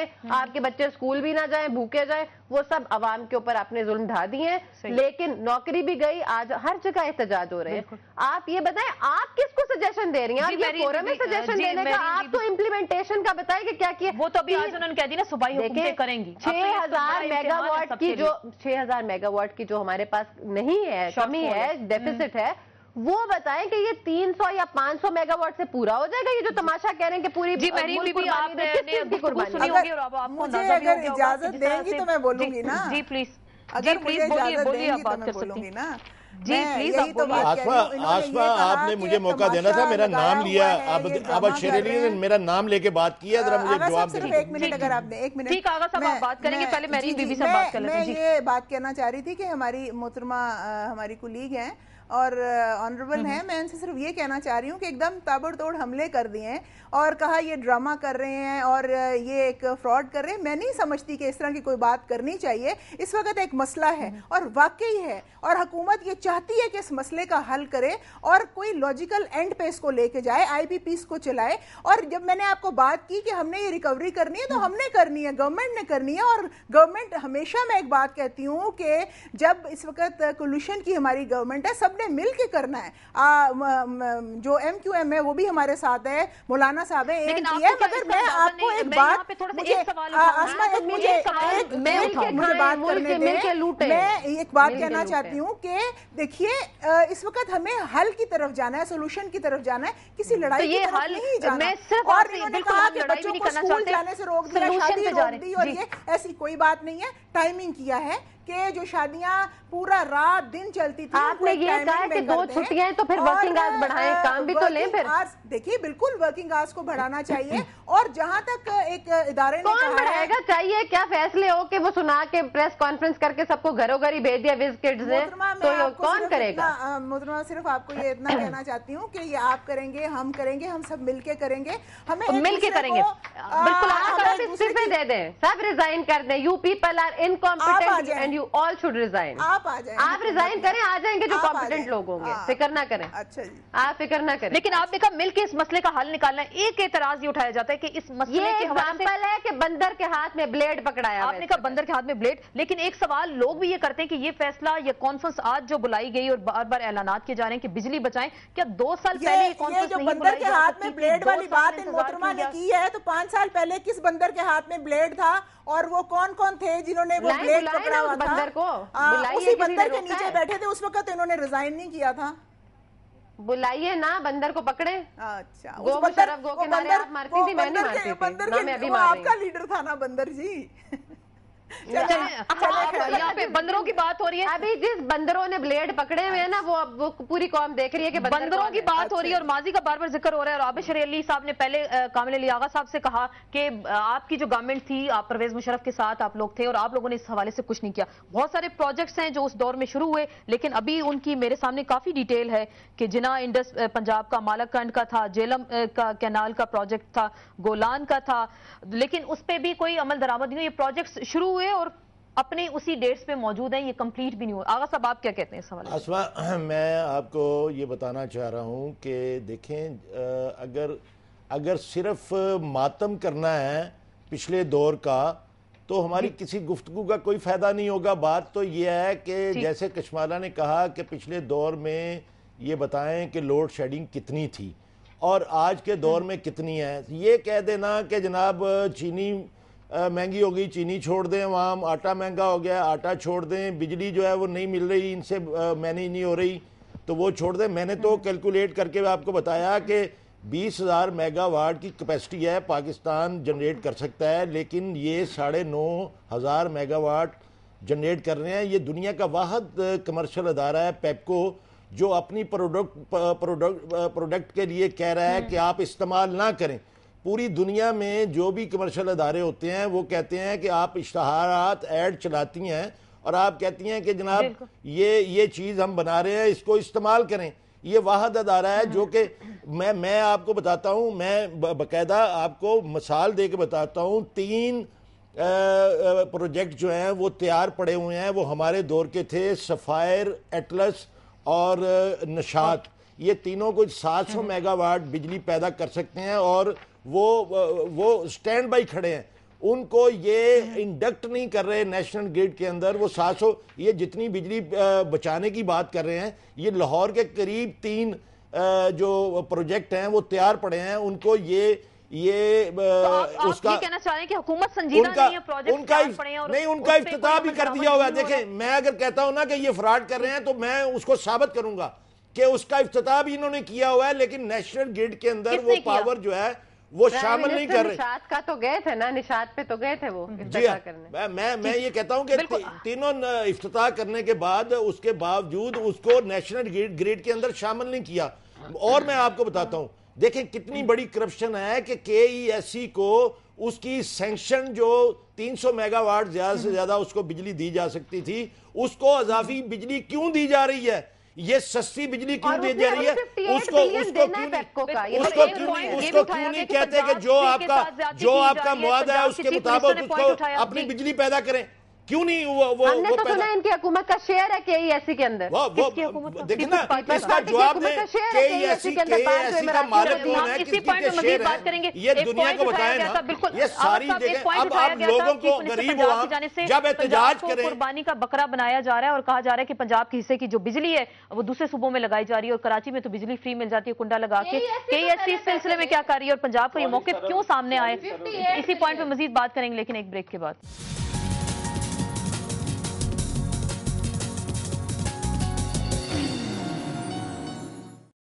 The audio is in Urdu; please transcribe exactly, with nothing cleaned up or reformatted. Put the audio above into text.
جائیں, آپ کے بچے اسکول بھی نہ جائیں, بھوکے جائیں, وہ سب عوام کے اوپر آپ نے ظلم ڈھا دیے ہیں. لیکن نوکری بھی گئی, آج ہر جگہ احتجاج ہو رہے ہیں. آپ یہ بتائیں آپ کس کو سجیشن دے رہی ہیں؟ یہ فورم میں سجیشن دینے کا, آپ تو امپلیمنٹیشن کا بتائیں کہ کیا کیا. وہ تو ابھی آج انہوں نے کہہ دی نا صوبائی حکومتیں کریں گی. چھ ہزار میگا واٹ کی جو چھ ہزار میگا واٹ کی جو ہمارے پاس نہیں ہے, کمی ہے, ڈیفیسٹ ہے, وہ بتائیں کہ یہ تین سو یا پانچ سو میگا واٹ سے پورا ہو جائے گا. یہ جو تماشا کہہ رہے ہیں کہ پوری جی محرین بی بی آپ نے گفتگو سنی ہوگی اور آپ کو مجھے اگر اجازت دیں گی تو میں بولوں گی نا. جی پلیز, اگر مجھے اجازت دیں گی تو میں بولوں گی نا. جی پلیز آپ بولیے. آسفا آپ نے مجھے موقع دینا تھا, میرا نام لیا, اب اب شیر علی نے میرا نام لے کے بات کیا, ذرا مجھے جواب صرف ایک منٹ اگر آپ نے ایک منٹ. ٹھیک آغا صاحب آپ بات کریں گے, پہلے محرین بی بی سے بات کر لیتے ہیں. میں یہ بات کہنا چاہ رہی تھی کہ ہماری محترمہ ہماری کولیگ ہیں اور آنریبل ہیں, میں ان سے صرف یہ کہنا چاہ رہی ہوں کہ ایک دم تابڑ توڑ حملے کر دیے ہیں اور کہا یہ ڈرامہ کر رہے ہیں اور یہ ایک فراڈ کر رہے ہیں. میں نہیں سمجھتی کہ اس طرح کی کوئی بات کرنی چاہیے. اس وقت ایک مسئلہ ہے اور واقعی ہے, اور حکومت یہ چاہتی ہے کہ اس مسئلے کا حل کرے اور کوئی لاجیکل اینڈ پہ اس کو لے کے جائے, آئی پی پیس کو چلائے. اور جب میں نے آپ کو بات کی کہ ہم نے یہ ریکوری کرنی ہے تو ہم نے کرنی ہے, گورنمنٹ نے کرنی ہے. اور گورنمنٹ ہمیشہ, میں ایک بات کہتی ہوں کہ جب اس وقت کولوشن کی ہماری گورنمنٹ ہے, سب نے مل کے کرنا ہے. جو ایم کیو ایم ہے وہ بھی ہمارے ساتھ ہے, مولانا صاحب ہے, اے این پی ہے. مگر میں آپ کو ایک بات, مجھے آسما ایک مجھے مجھے بات کرنے دیں. میں ایک بات کہنا چاہتی ہوں کہ دیکھیے اس وقت ہمیں حل کی طرف جانا ہے, سولوشن کی طرف جانا ہے, کسی لڑائی کی طرف نہیں جانا. اور انہوں نے کہا کہ بچوں کو اسکول جانے سے روک دیا, شادی روک دی, اور یہ ایسی کوئی بات نہیں ہے. ٹائمنگ کیا ہے کہ جو شادیاں پورا رات دن چلتی تھی, آپ نے یہ کہا کہ دو چھٹیاں ہیں تو پھر ورکنگ آورز بڑھائیں, کام بھی تو لیں. پھر دیکھیے بالکل ورکنگ آورز کو بڑھانا چاہیے. اور جہاں تک ایک ادارے نے کون بڑھائے گا, چاہیے کیا فیصلے ہو کہ وہ سنا کے پریس کانفرنس کر کے سب کو گھروں گھر ہی بھیج دیا وز کڈز نے, تو کون کرے گا؟ محترمہ صرف آپ کو یہ اتنا کہنا چاہتی ہوں کہ یہ آپ کریں گے, ہم کریں گے, ہم سب مل کے کریں گے. ہمیں مل کے کریں گے, بالکل. آپ استعفے دے دیں, سب ریزائن کر دیں. You people are incompetent and you all should resign. آپ آ جائیں, آپ ریزائن کریں, آ جائیں گے جو کمپیٹنٹ لوگ ہوں گے, فکر نہ کریں. اچھا جی, آپ فکر نہ کریں. لیکن آپ نے کہا مل کے اس مسئلے کا حل نکالنا ہے. ایک اعتراض یہ اٹھایا جاتا ہے کہ اس مسئلے کے حوالے سے ہے کہ بندر کے ہاتھ میں بلیڈ پکڑایا. آپ نے کہا بندر کے ہاتھ میں بلیڈ, لیکن ایک سوال لوگ بھی یہ کرتے ہیں کہ یہ فیصلہ, یہ کانفرنس آج جو بلائی گئی اور بار بار اعلانات کیے جا رہے ہیں کہ بجلی بچائیں, کیا دو سال پہلے یہ کانفرنس نہیں بندر کے ہاتھ میں بلیڈ والی بات ان محترمہ نے کی ہے, تو پانچ سال پہلے کس بندر کے ہاتھ میں بلیڈ تھا اور وہ کون کون تھے جنہوں نے وہ بلیڈ پکڑا ہوا تھا؟ بندر کو اسی بندر کے نیچے بیٹھے تھے اس وقت, انہوں نے ریزائن نہیں کیا تھا. بلائیے نا, بندر کو پکڑے. اچھا, گو مشرف گو کے نعرے آپ مارتی تھی, میں نہیں مارتی تھی. وہ آپ کا لیڈر تھا نا بندر جی. یہاں پہ بندروں کی بات ہو رہی ہے. ابھی جس بندروں نے بلیڈ پکڑے ہوئے ہیں نا, وہ پوری قوم دیکھ رہی ہے کہ بندروں کی بات ہو رہی ہے اور ماضی کا بار بار ذکر ہو رہا ہے. اور عابد شریع علی صاحب نے پہلے کامل علی آغا صاحب سے کہا کہ آپ کی جو گورنمنٹ تھی, آپ پرویز مشرف کے ساتھ آپ لوگ تھے اور آپ لوگوں نے اس حوالے سے کچھ نہیں کیا. بہت سارے پروجیکٹس ہیں جو اس دور میں شروع ہوئے, لیکن ابھی ان کی میرے سامنے کافی ڈیٹیل ہے کہ جنا انڈس پنجاب کا, مالک کنڈ کا تھا, جیلم کا کینال کا پروجیکٹ تھا, گولان کا تھا, لیکن اس پہ بھی کوئی عمل درآمد نہیں ہوئی. یہ پروجیکٹس شروع ہوئے اور اپنے اسی ڈیٹس پہ موجود ہیں, یہ کمپلیٹ بھی نہیں ہوئے. آغا صاحب آپ کیا کہتے ہیں اس حوالے سے؟ اسما, میں آپ کو یہ بتانا چاہ رہا ہوں کہ دیکھیں, اگر اگر صرف ماتم کرنا ہے پچھلے دور کا تو ہماری کسی گفتگو کا کوئی فائدہ نہیں ہوگا. بات تو یہ ہے کہ جیسے کشمالہ نے کہا کہ پچھلے دور میں یہ بتائیں کہ لوڈ شیڈنگ کتنی تھی اور آج کے دور میں کتنی ہے. یہ کہہ دینا کہ جناب چینی مہنگی ہو گئی, چینی چھوڑ دیں, وہاں آٹا مہنگا ہو گیا, آٹا چھوڑ دیں, بجلی جو ہے وہ نہیں مل رہی, ان سے مینیج نہیں ہو رہی تو وہ چھوڑ دیں. میں نے تو کیلکولیٹ کر کے آپ کو بتایا کہ بیس ہزار میگا واٹ کی کیپیسٹی ہے پاکستان جنریٹ کر سکتا ہے, لیکن یہ ساڑھے نو ہزار میگا واٹ جنریٹ کر رہے ہیں. یہ دنیا کا واحد کمرشل ادارہ ہے پیپکو, جو اپنی پروڈکٹ پروڈکٹ کے لیے کہہ رہا ہے کہ آپ استعمال نہ کریں. پوری دنیا میں جو بھی کمرشل ادارے ہوتے ہیں وہ کہتے ہیں کہ آپ اشتہارات ایڈ چلاتی ہیں اور آپ کہتی ہیں کہ جناب یہ یہ چیز ہم بنا رہے ہیں, اس کو استعمال کریں. یہ واحد ادارہ ہے جو کہ میں میں آپ کو بتاتا ہوں, میں باقاعدہ آپ کو مثال دے کے بتاتا ہوں. تین پروجیکٹ جو ہیں وہ تیار پڑے ہوئے ہیں, وہ ہمارے دور کے تھے, سفائر, ایٹلس اور نشاط. یہ تینوں کچھ سات سو میگا واٹ بجلی پیدا کر سکتے ہیں اور وہ وہ سٹینڈ بائی کھڑے ہیں. ان کو یہ انڈکٹ نہیں کر رہے نیشنل گریڈ کے اندر. وہ سات سو یہ جتنی بجلی بچانے کی بات کر رہے ہیں, یہ لاہور کے قریب تین جو پروجیکٹ ہیں وہ تیار پڑے ہیں. ان کو یہ یہ اس کا کہنا چاہ رہے ہیں کہ حکومت سنجیدہ نہیں ہے, پروجیکٹ پڑے ہیں اور نہیں, ان کا افتتاح بھی کر دیا ہوا ہے. دیکھیں میں اگر کہتا ہوں نا کہ یہ فراڈ کر رہے ہیں تو میں اس کو ثابت کروں گا کہ اس کا افتتاح بھی انہوں نے کیا ہوا ہے, لیکن نیشنل گریڈ کے اندر وہ پاور جو ہے وہ شامل نہیں کر رہے. نشاط کا تو گئے تھے نا, نشاط پہ تو گئے تھے وہ افتتاح کرنے. میں میں یہ کہتا ہوں کہ تینوں افتتاح کرنے کے بعد اس کے باوجود اس کو نیشنل گریڈ کے اندر شامل نہیں کیا. اور میں آپ کو بتاتا ہوں, دیکھیں کتنی بڑی کرپشن ہے کہ کے ای ایس سی کو اس کی سینکشن جو تین سو میگا واٹ زیادہ سے زیادہ اس کو بجلی دی جا سکتی تھی, اس کو اضافی بجلی کیوں دی جا رہی ہے؟ یہ سستی بجلی کیوں دی جا رہی ہے؟ اس کو اس کو کیوں نہیں اس کو کیوں نہیں اس کو کیوں نہیں کہتے کہ جو آپ کا جو آپ کا معاہدہ ہے اس کے مطابق اس کو اپنی بجلی پیدا کریں؟ کیوں نہیں وہ وہ ہم نے تو سنا ان کی حکومت کا شیئر ہے کے ای ایس سی کے اندر. دیکھیں نا اس کا جواب دیں, کے ای ایس سی کا مالک کون ہے, کس کی کے شیئر ہے, یہ دنیا کو بتائیں نا. یہ ساری جگہ اب آپ لوگوں کو غریب ہوا جب احتجاج کریں. قربانی کا بکرا بنایا جا رہا ہے اور کہا جا رہا ہے کہ پنجاب کے حصے کی جو بجلی ہے وہ دوسرے صوبوں میں لگائی جا رہی ہے, اور کراچی میں تو بجلی فری مل جاتی ہے کنڈا لگا کے. کے ای ایس سی اس سلسلے میں کیا کر رہی ہے اور پنجاب کا یہ موقف کیوں سامنے آئے, اسی پوائنٹ پہ مزید بات کریں گے لیکن ایک بریک کے بعد.